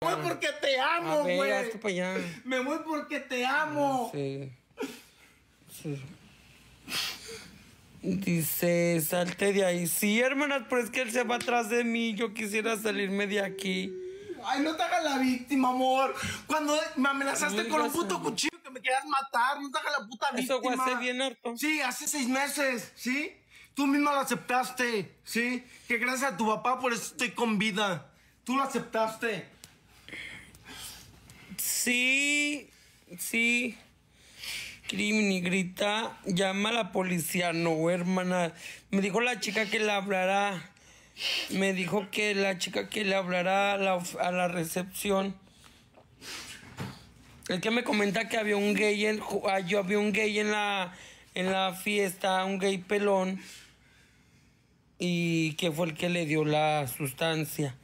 Me voy porque te amo, güey. Hazte para allá. Me voy porque te amo. Sí. Dice, salte de ahí. Sí, hermanas, pero es que él se va atrás de mí. Yo quisiera salirme de aquí. Ay, no te hagas la víctima, amor. Cuando me amenazaste No con un digas puto eso. cuchillo que me querías matar, no te hagas la puta víctima. Eso fue hace bien harto. Sí, hace 6 meses, ¿sí? Tú misma lo aceptaste, ¿sí? Que gracias a tu papá por eso estoy con vida. Tú lo aceptaste. Sí. Crimini grita, llama a la policía. No, hermana. Me dijo la chica que le hablará. Me dijo que la chica que le hablará a la recepción. El que me comenta que había un gay yo había un gay en la fiesta, un gay pelón. Y que fue el que le dio la sustancia.